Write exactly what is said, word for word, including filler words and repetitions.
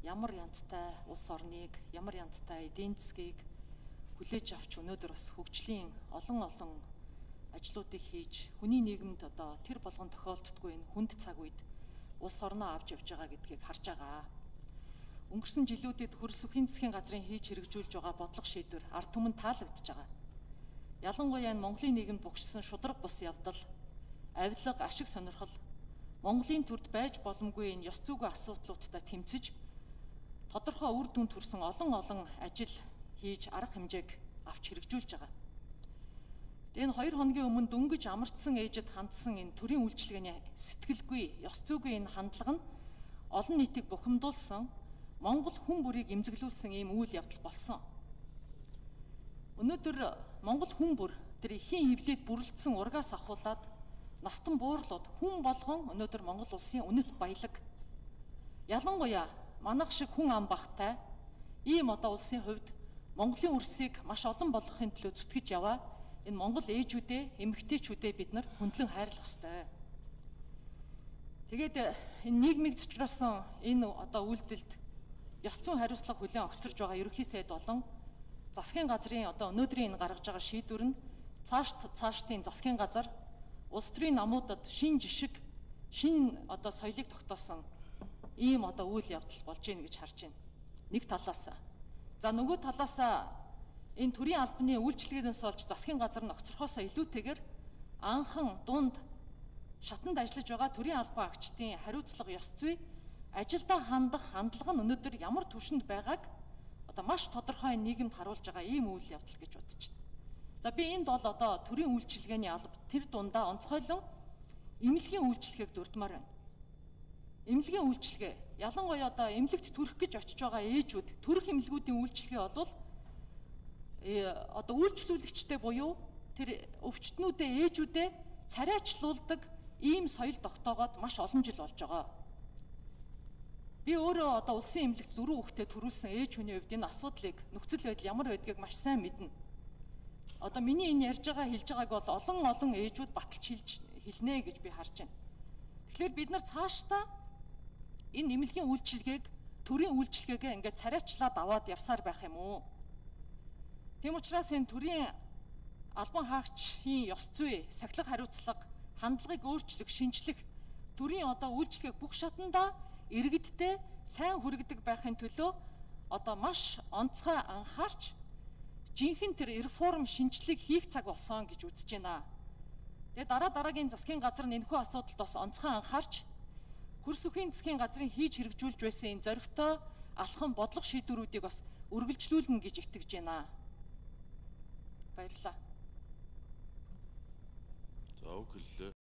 ямар янзтай улс орныг, ямар янзтай эдийн засгийг хүлээж авч өнөөдөр бас хөгжлийн олон олон ажлуудыг хийж хүний нийгэмд одоо тэр болгон тохиолддоггүй энэ хүнд цаг үед улс орноо авч явж байгаа гэдгийг харж байгаа. Өнгөрсөн жилүүдэд хөрс эхийн засгийн газрын хийж хэрэгжүүлж байгаа бодлого шийдвэр ард түмэнд таалагдж байгаа. Ялангуяа энэ Монголын нийгэмд бүгшсэн шудраг бус явдал, авилга, ашиг сонирхол, Монголын төрд байж боломгүй энэ ёс зүйн асуудлуудтай тэмцэж тодорхой үр дүн төрсэн олон олон ажил хийж арга хэмжээг авч хэрэгжүүлж байгаа. Энэ хоёр хоногийн өмнө дөнгөж амардсан ээжэд хандсан энэ төрийн үйлчилгээний сэтгэлгүй, ёс зүйн энэ хандлага нь олон нийтийг бухимдуулсан, Монгол хүн бүрийг эмзэглүүлсэн ийм үйл явдал болсон. Өнөөдөр Монгол хүн бүр тэр эхийн хөвлөд бүрлдсэн ургаас ахуулаад настан буурлууд хүн болгон өнөөдөр Монгол улсын үнэт баялаг. Ялангуяа манайх шиг хүн ам багтай ийм одоо улсын хувьд Монголын үрсийг маш олон болгохын төлөө зүтгэж яваа энэ Монгол ээжүүдээ, эмэгтэйчүүдээ бид нар хөндлөн хайрлах ёстой. Тэгээд энэ нийгмийг зочросон энэ одоо үйлдэлд ёс зүйн хариуцлага хүлээн огцорж байгаа ерөнхий сайд болон засгийн газрын одоо өнөөдрийн энэ гаргаж байгаа шийдвэр нь цааш цаашдын засгийн газар улс төрийн намуудад шин жишг, шин одоо соёлыг тогтоосон ийм одоо үйл явдал болж ийн гэж харж байна. Нэг талаас. За нөгөө талаас энэ төрийн албаны үйлчилгээнээс болж засгийн газар нь огцорхоосоо илүүтэйгээр анхан дунд шатанд ажиллаж байгаа төрийн албан агчдын хариуцлага, ёс зүй, ажилдаа хандах хандлага нь өнөөдөр ямар түвшинд байгааг одоо маш тодорхой нийгэмд харуулж байгаа ийм үйл явдал гэж бодож байна. За би энд бол одоо төрийн үйлчилгээний алба тэр дундаа онцгойлон эмнэлгийн үйлчилгээг дурдмаар байна. Эмнэлгийн үйлчилгээ ялангуяа одоо эмнэлэгт төрөх гэж очиж байгаа ээжүүд төрөх эмнэлгүүдийн үйлчилгээ болвол э, одоо үйлчлүүлэгчтэй буюу тэр өвчтнүүдээ ээжүүдээ царайчлуулдаг ийм соёл тогтоогоод маш олон жил болж байгаа. Би өөрөө одоо улсын эмнэлэгт дөрвөн хүүхэдтэй төрүүлсэн ээж хүний хувьд энэ асуудлыг нөхцөл байдал ямар байдгийг маш сайн мэднэ. Одоо миний энэ ярьж байгаа хэлж байгааг бол олон олон ээжүүд баталж хэлж хэлнэ гэж би харж байна. Тэгэхээр бид нар цаашдаа энэ эмнэлгийн үйлчилгээг, төрийн үйлчилгээгээ ингээд царайчлаад аваад явсаар байх юм уу? Тийм учраас энэ төрийн албан хаагчийн ёс зүй, сахилга хариуцлага, хандлагыг өөрчлөх, шинжлэх, төрийн одоо үйлчилгээг бүх шатандаа иргэдтэй сайн хүргэдэг байхын төлөө одоо маш онцгой анхаарч жинхэнэ тэр реформ шинжилгээг хийх цаг болсон гэж үзэж байна. Тэгээ дараа дараагийн засгийн газар нь энэхүү асуудалд бас онцгой анхаарч хөрс эхийн засгийн газрын хийж хэрэгжүүлж байсан энэ зоригтой алхам бодлого шийдвэрүүдийг бас үргэлжлүүлнэ гэж итгэж байна. Баярлалаа. За үг хэллээ.